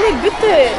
مالك بنتي؟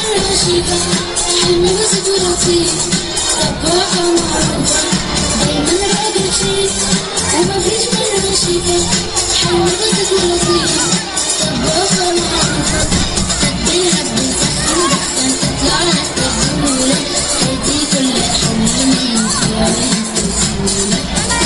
رشيقة، حلمي بسيط ولطيف، طباخة معروفة، دايما راجل شيك ومفيش منها شيكة. حلمي بسيط ولطيف، طباخة معروفة، تديها بنسخن دخن تطلع لك رجولة، تدي كل حلمي وصيامي بسهولة.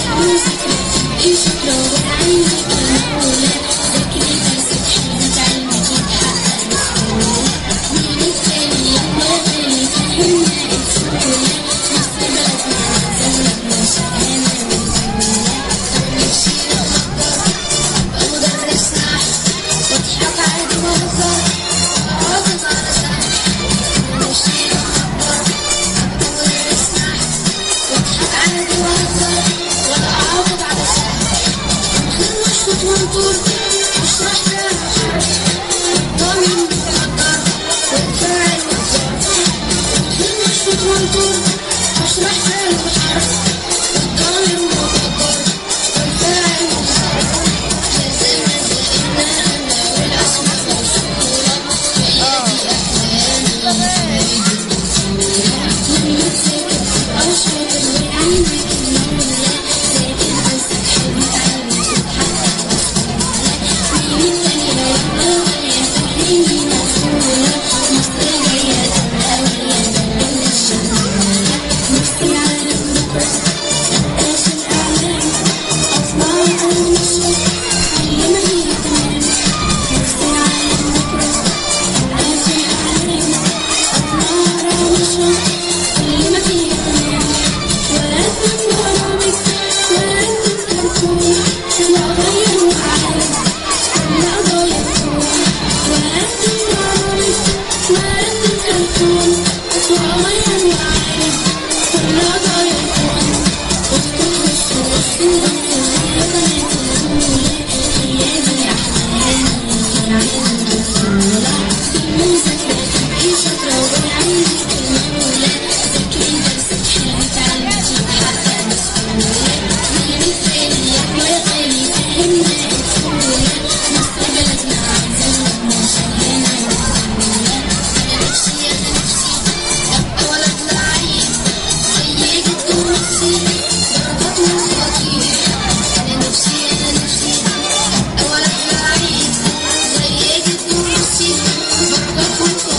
مذاكرتي شكرا وبتعلمك المقولة، ذاكري درسك حلمك علمك يتحقق بسهولة. مين التاني يلا غالي فهمنا السهولة، مستقبلك معزز لك شقانا ورجولة. نفسي أفكر أبقى مدرس نحو واضحك عادي وأهزر وأحافظ على سحر. نفسي أفكر أبقى مدرس نحو واضحك عادي وأهزر ولا أحافظ على سحر. من غير ما أشفط وأنطر أشرح كلام حرف، ضامن متقدر والفاعل متظاهر. من غير ما أشفط وأنطر أشرح كلام حرف، ضامن متقدر والفاعل متظاهر. لازم أزقنا أنا والأسماء موصولة، هي دي أحلامي هي دي الطفولة. لما تذاكر تبقى شاطر ويعلمك المولى، ذاكر درسك حلمك علمك يتحقق بسهولة. مين التانية يلا غالية فهمني مسؤولة، مصر جاية دولة ويا بلد الشمولة. نفسي عالم بكرة سقاش الأعلام، أطلع أقوم الشغل كل ما هي تمام. نفسي عالم بكرة سقاش الأعلام، أطلع أقوم الشغل كل ما هي تمام. وأقدم برامج وأقدم كرتون، ولا أغير وأعالج ولا أضايق الكون. وأقدم برامج وأقدم كرتون، وأغير وأعالج ولا أضايق الكون. أخطط وأخطط ونغطي هي قناة الأولى، هي دي أحلامي عايزة الطفولة. بالمذاكرة تبقي شاطرة وبالعلمك المولى، ذاكري درسك حلمك علمك يتحقق بسهولة. مين التاني يلا غالي فهمنا الطفولة، مصر بلدنا عايزة لنا شقانا ورجولة. أنا نفسي أبقى ولد لعيب زي جدو نفسي درجات وخطير. أنا نفسي أبقى ولد لعيب زي جدو نفسي درجات وخطير.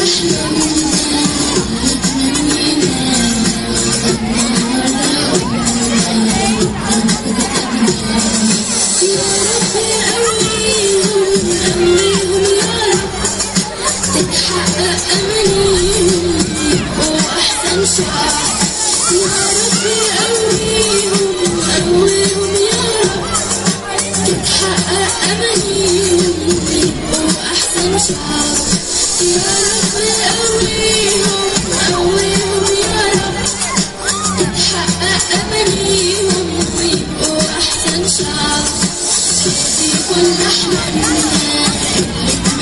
أحلامنا اللي تمنيناها يا رب قويهم قويهم يا رب تتحقق أمانيهم يبقوا أحسن شعب يا رب قويهم قويهم يا رب تتحقق أمانيهم يبقوا أحسن شعب يا رب قويهم قويهم يا رب تتحقق أمانيهم ويبقوا أحسن شعب دي كل أحلامنا